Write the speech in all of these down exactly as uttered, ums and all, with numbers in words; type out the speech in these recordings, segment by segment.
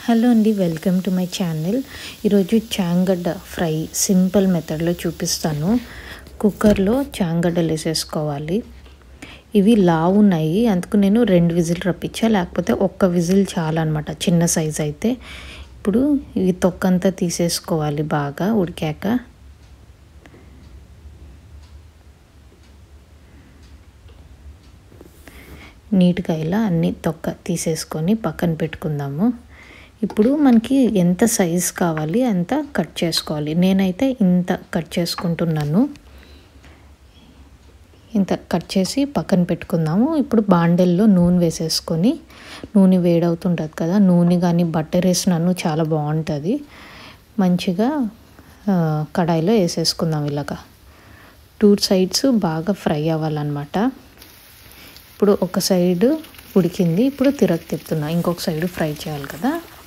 Hello అండి, welcome to my channel. ఈరోజు చాంగడ్డ fry simple మెథడ్లో చూపిస్తాను. కుక్కర్లో చాంగడ్డలు వేసేసుకోవాలి. ఇవి లావు ఉన్నాయి, అందుకు నేను రెండు విజిల్ రప్పించా, లేకపోతే ఒక్క విజిల్ చాలన్నమాట చిన్న సైజ్ అయితే. ఇప్పుడు ఇవి తొక్కంతా తీసేసుకోవాలి బాగా ఉడికాక. నీట్గా ఇలా అన్నీ తొక్క తీసేసుకొని పక్కన పెట్టుకుందాము. ఇప్పుడు మనకి ఎంత సైజ్ కావాలి అంత కట్ చేసుకోవాలి. నేనైతే ఇంత కట్ చేసుకుంటున్నాను. ఇంత కట్ చేసి పక్కన పెట్టుకుందాము. ఇప్పుడు బాండెల్లో నూనె వేసేసుకొని, నూనె వేడవుతుంటుంది కదా, నూనె కానీ బట్టర్ వేసినాను చాలా బాగుంటుంది. మంచిగా కడాయిలో వేసేసుకుందాం. ఇలాగా టూ సైడ్స్ బాగా ఫ్రై అవ్వాలన్నమాట. ఇప్పుడు ఒక సైడు ఉడికింది, ఇప్పుడు తిరగ తిప్పుతున్నా, ఇంకొక సైడు ఫ్రై చేయాలి కదా.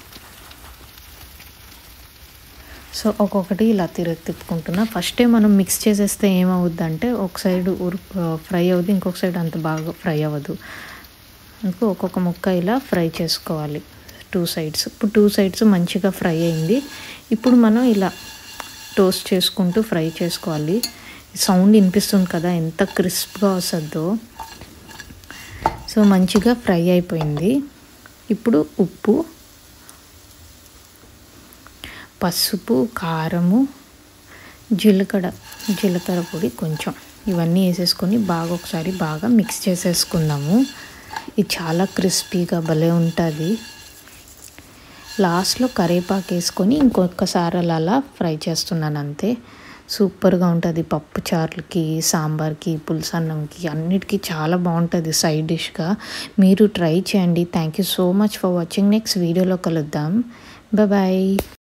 సో ఒక్కొక్కటి ఇలా తిరగ తిప్పుకుంటున్నా. ఫస్టే మనం మిక్స్ చేసేస్తే ఏమవుద్ది అంటే ఒక సైడ్ ఉరు ఫ్రై అవుద్ది, ఇంకొక సైడ్ అంత బాగా ఫ్రై అవ్వదు. అందుకు ఒక్కొక్క ముక్క ఇలా ఫ్రై చేసుకోవాలి టూ సైడ్స్. ఇప్పుడు టూ సైడ్స్ మంచిగా ఫ్రై అయింది. ఇప్పుడు మనం ఇలా టోస్ట్ చేసుకుంటూ ఫ్రై చేసుకోవాలి. సౌండ్ వినిపిస్తుంది కదా, ఎంత క్రిస్ప్గా వస్తుందో. సో మంచిగా ఫ్రై అయిపోయింది. ఇప్పుడు ఉప్పు, పసుపు, కారము, జీలకర్ర జీలకర్ర పొడి కొంచెం, ఇవన్నీ వేసేసుకొని బాగా ఒకసారి బాగా మిక్స్ చేసేసుకుందాము. ఇది చాలా క్రిస్పీగా భలే ఉంటుంది. లాస్ట్లో కరివేపాకు వేసుకొని ఇంకొకసారి అలా ఫ్రై చేస్తున్నాను అంతే. సూపర్గా ఉంటుంది. పప్పు చారులకి, సాంబార్కి, పులుసు అన్నంకి అన్నిటికీ చాలా బాగుంటుంది సైడ్ డిష్గా. మీరు ట్రై చేయండి. Thank you so much for watching. Next వీడియోలో కలుద్దాం. Bye bye.